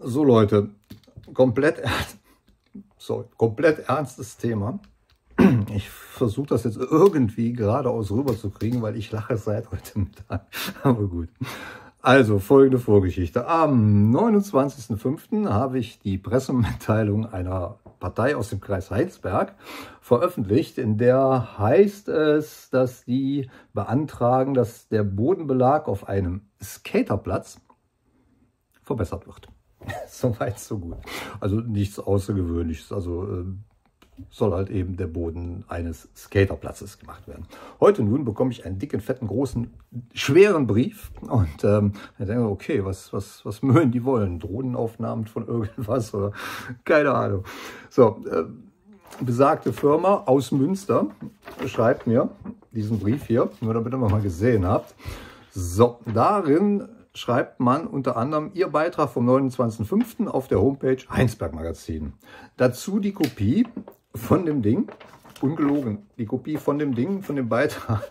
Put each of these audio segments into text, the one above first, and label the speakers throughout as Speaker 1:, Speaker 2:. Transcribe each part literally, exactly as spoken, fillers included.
Speaker 1: So Leute, komplett, ernst, sorry, komplett ernstes Thema. Ich versuche das jetzt irgendwie geradeaus rüberzukriegen, weil ich lache seit heute Mittag. Aber gut. Also folgende Vorgeschichte. Am neunundzwanzigsten fünften habe ich die Pressemitteilung einer Partei aus dem Kreis Heinsberg veröffentlicht, in der heißt es, dass die beantragen, dass der Bodenbelag auf einem Skaterplatz verbessert wird. Soweit, so gut. Also nichts Außergewöhnliches. Also äh, soll halt eben der Boden eines Skaterplatzes gemacht werden. Heute nun bekomme ich einen dicken, fetten, großen, schweren Brief und ähm, ich denke, okay, was, was, was mögen die wollen? Drohnenaufnahmen von irgendwas oder keine Ahnung. So, äh, besagte Firma aus Münster schreibt mir diesen Brief hier, nur damit ihr mal gesehen habt. So, darin schreibt man unter anderem Ihr Beitrag vom neunundzwanzigsten fünften auf der Homepage Heinsberg Magazin. Dazu die Kopie von dem Ding, ungelogen, die Kopie von dem Ding, von dem Beitrag,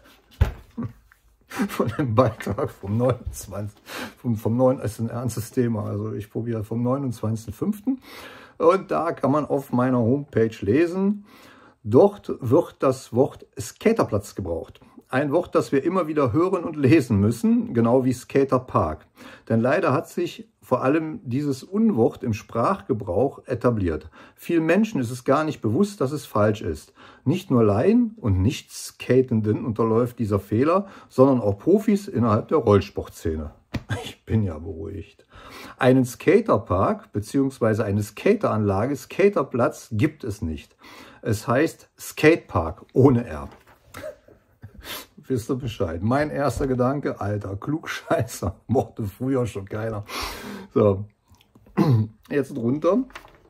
Speaker 1: von dem Beitrag vom neunundzwanzigsten vom, vom neun, das ist ein ernstes Thema, also ich probiere vom neunundzwanzigsten fünften Und da kann man auf meiner Homepage lesen, dort wird das Wort Skaterplatz gebraucht. Ein Wort, das wir immer wieder hören und lesen müssen, genau wie Skaterpark. Denn leider hat sich vor allem dieses Unwort im Sprachgebrauch etabliert. Vielen Menschen ist es gar nicht bewusst, dass es falsch ist. Nicht nur Laien und Nicht-Skatenden unterläuft dieser Fehler, sondern auch Profis innerhalb der Rollsportszene. Ich bin ja beruhigt. Einen Skaterpark bzw. eine Skateranlage, Skaterplatz gibt es nicht. Es heißt Skatepark ohne R. Wisst ihr Bescheid? Mein erster Gedanke, alter Klugscheißer, mochte früher schon keiner. So, jetzt drunter.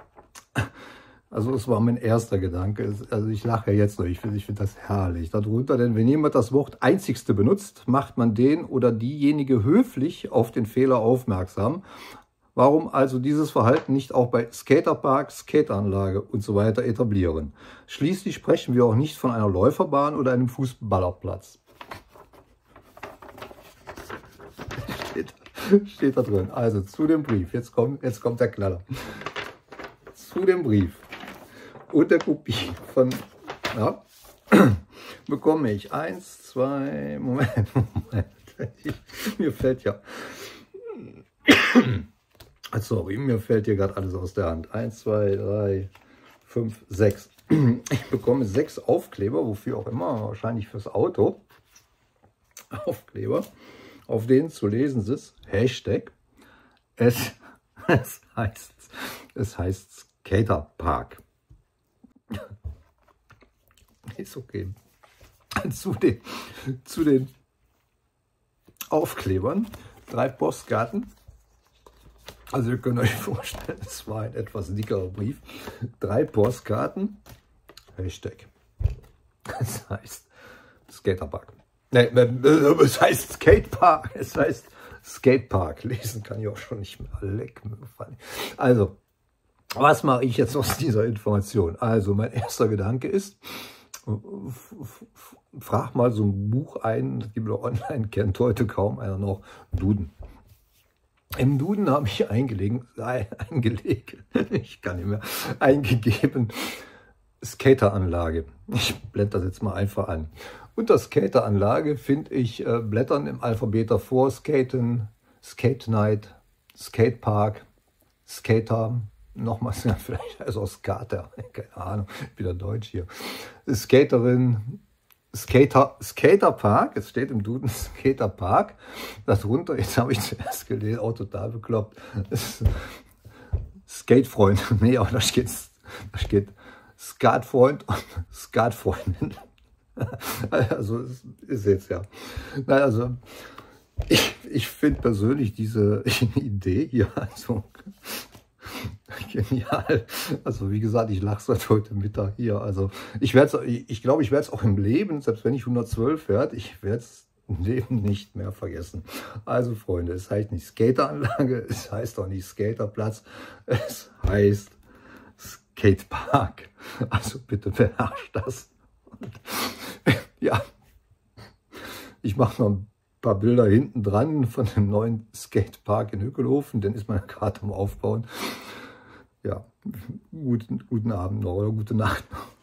Speaker 1: Also es war mein erster Gedanke. Also ich lache jetzt noch, ich finde ich find das herrlich. Darunter, denn wenn jemand das Wort einzigste benutzt, macht man den oder diejenige höflich auf den Fehler aufmerksam. Warum also dieses Verhalten nicht auch bei Skaterpark, Skateranlage und so weiter etablieren? Schließlich sprechen wir auch nicht von einer Läuferbahn oder einem Fußballerplatz. Steht, steht da drin. Also zu dem Brief. Jetzt kommt, jetzt kommt der Knaller. Zu dem Brief und der Kopie von, ja, bekomme ich eins, zwei, Moment, Moment. Ich, mir fällt ja... Sorry, mir fällt hier gerade alles aus der Hand. eins, zwei, drei, fünf, sechs. Ich bekomme sechs Aufkleber, wofür auch immer, wahrscheinlich fürs Auto. Aufkleber, auf denen zu lesen ist Hashtag. Es, es, heißt, es heißt Skaterpark. Ist okay. Zu den, zu den Aufklebern drei Postkarten. Also ihr könnt euch vorstellen, es war ein etwas dickerer Brief. Drei Postkarten. Hashtag. Das heißt Skaterpark. Nee, es heißt Skatepark. Es heißt Skatepark. Lesen kann ich auch schon nicht mehr. Leck mir gefallen. Also, was mache ich jetzt aus dieser Information? Also, mein erster Gedanke ist, frag mal so ein Buch ein, das gibt es online, kennt heute kaum einer noch, Duden. Im Duden habe ich eingelegen, eingelegt, ich kann nicht mehr, eingegeben, Skateranlage. Ich blende das jetzt mal einfach an. Unter Skateranlage finde ich äh, Blättern im Alphabet davor, Skaten, Skate Night, Skatepark, Skater, nochmals, ja, vielleicht also Skater, keine Ahnung, wieder Deutsch hier, Skaterin, Skater, Skaterpark, es steht im Duden Skaterpark, darunter, jetzt habe ich zuerst gelesen, auch total bekloppt, Skatefreund, nee, aber da steht, da steht Skatfreund und Skatfreundin, also ist jetzt ja, nein, also ich, ich finde persönlich diese Idee hier, also genial. Also wie gesagt, ich lache seit heute Mittag hier. Also ich werde es, ich glaube, ich werde es auch im Leben, selbst wenn ich hundertzwölf werde, ich werde es im Leben nicht mehr vergessen. Also Freunde, es heißt nicht Skateranlage, es heißt auch nicht Skaterplatz, es heißt Skatepark. Also bitte beherrscht das. Und, ja, ich mache noch ein paar Bilder hinten dran von dem neuen Skatepark in Hückelhofen. Den ist man gerade am Aufbauen. Ja, guten, guten Abend noch oder gute Nacht noch.